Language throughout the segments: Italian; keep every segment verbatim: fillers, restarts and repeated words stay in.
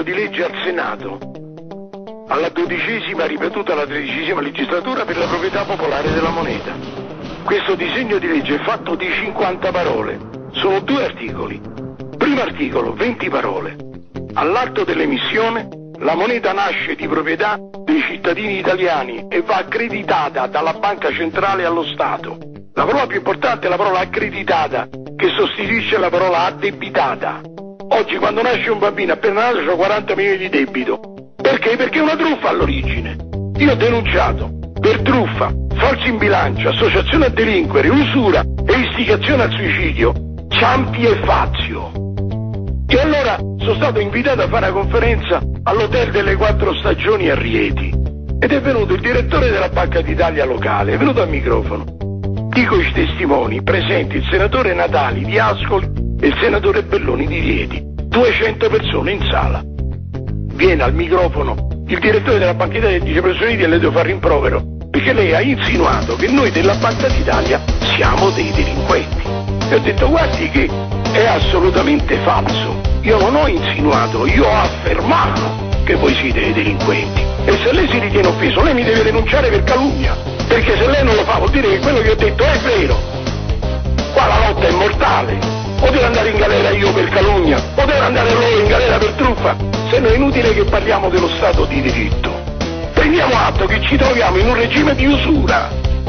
disegno di legge al Senato, alla dodicesima, ripetuta la tredicesima legislatura, per la proprietà popolare della moneta. Questo disegno di legge è fatto di cinquanta parole, sono due articoli. Primo articolo, venti parole. All'atto dell'emissione, la moneta nasce di proprietà dei cittadini italiani e va accreditata dalla Banca Centrale allo Stato. La parola più importante è la parola accreditata, che sostituisce la parola addebitata. Oggi quando nasce un bambino appena nato c'ha quaranta milioni di debito. Perché? Perché è una truffa all'origine. Io ho denunciato per truffa, falso in bilancio, associazione a delinquere, usura e istigazione al suicidio Ciampi e Fazio. E allora sono stato invitato a fare una conferenza all'Hotel delle Quattro Stagioni a Rieti ed è venuto il direttore della Banca d'Italia locale, è venuto al microfono. Dico i testimoni presenti, il senatore Natali di Ascoli e il senatore Belloni di Rieti, duecento persone in sala. Viene al microfono il direttore della Banca d'Italia e dice: professor Niti, le devo fare rimprovero perché lei ha insinuato che noi della Banca d'Italia siamo dei delinquenti. E ho detto: guardi che è assolutamente falso, io non ho insinuato, io ho affermato che voi siete dei delinquenti, e se lei si ritiene offeso lei mi deve denunciare per calunnia, perché se lei non lo fa vuol dire che quello che ho detto è vero. Qua la lotta è mortale, o devo andare in galera io per calunnia, o devo andare loro in galera per truffa, se no è inutile che parliamo dello Stato di diritto. Prendiamo atto che ci troviamo in un regime di usura.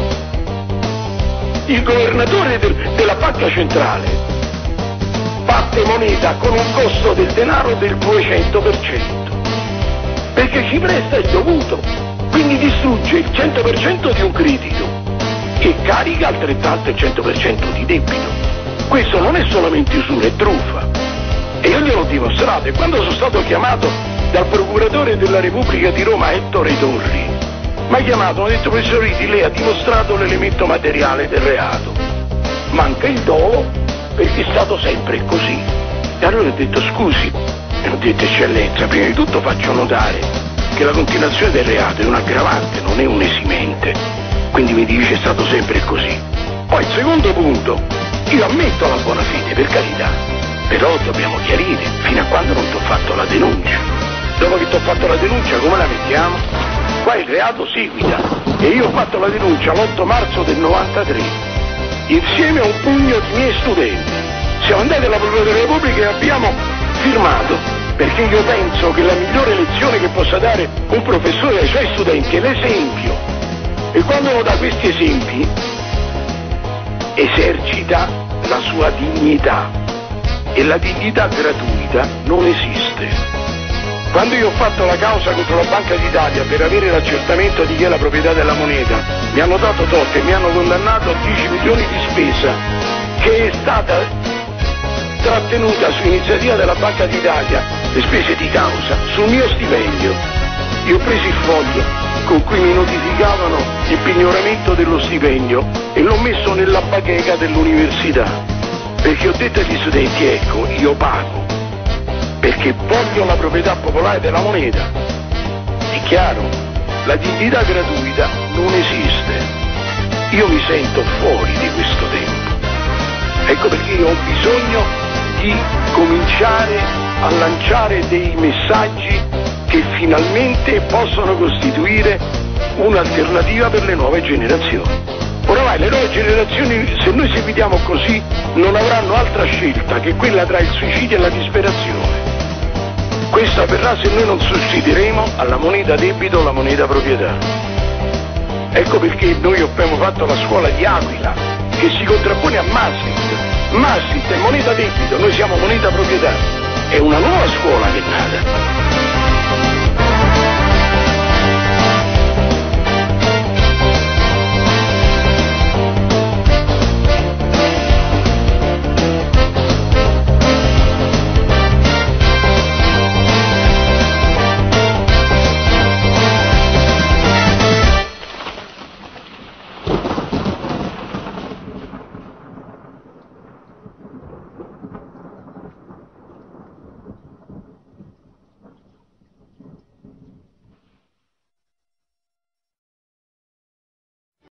Il governatore del, della Banca Centrale batte moneta con un costo del denaro del duecento per cento, perché ci presta il dovuto, quindi distrugge il cento per cento di un credito e carica altrettanto il cento per cento di debito. Questo non è solamente usura, è truffa. E io gliel'ho dimostrato, e quando sono stato chiamato dal procuratore della Repubblica di Roma, Ettore Torri, mi ha chiamato, mi ha detto: professor Riti, lei ha dimostrato l'elemento materiale del reato, manca il dolo perché è stato sempre così. E allora ho detto: scusi, e ho detto: eccellenza, prima di tutto faccio notare che la continuazione del reato è un aggravante, non è un esimente, quindi mi dice è stato sempre così. Poi il secondo punto, io ammetto la buona fede, per carità, però dobbiamo chiarire fino a quando non ti ho fatto la denuncia. Dopo che ti ho fatto la denuncia come la mettiamo? Qua il reato seguita e io ho fatto la denuncia l'otto marzo del novantatré insieme a un pugno di miei studenti. Siamo andati alla Procura della Repubblica e abbiamo firmato, perché io penso che la migliore lezione che possa dare un professore ai suoi studenti è l'esempio, e quando uno dà questi esempi esercita la sua dignità, e la dignità gratuita non esiste. Quando io ho fatto la causa contro la Banca d'Italia per avere l'accertamento di chi è la proprietà della moneta, mi hanno dato torto e mi hanno condannato a dieci milioni di spesa, che è stata trattenuta su iniziativa della Banca d'Italia, le spese di causa, sul mio stipendio. Io ho preso il foglio con cui mi notificavano il pignoramento dello stipendio e l'ho messo nella bacheca dell'università, perché ho detto agli studenti: ecco, io pago perché voglio la proprietà popolare della moneta. È chiaro, la dignità gratuita non esiste. Io mi sento fuori di questo tempo. Ecco perché io ho bisogno di cominciare a lanciare dei messaggi che finalmente possono costituire un'alternativa per le nuove generazioni. Oramai le nuove generazioni, se noi seguiamo così, non avranno altra scelta che quella tra il suicidio e la disperazione. Questo avverrà se noi non sostituiremo alla moneta debito la moneta proprietà. Ecco perché noi abbiamo fatto la scuola di Aquila, che si contrappone a Maastricht. Maastricht è moneta debito, noi siamo moneta proprietà. È una nuova scuola che è nata.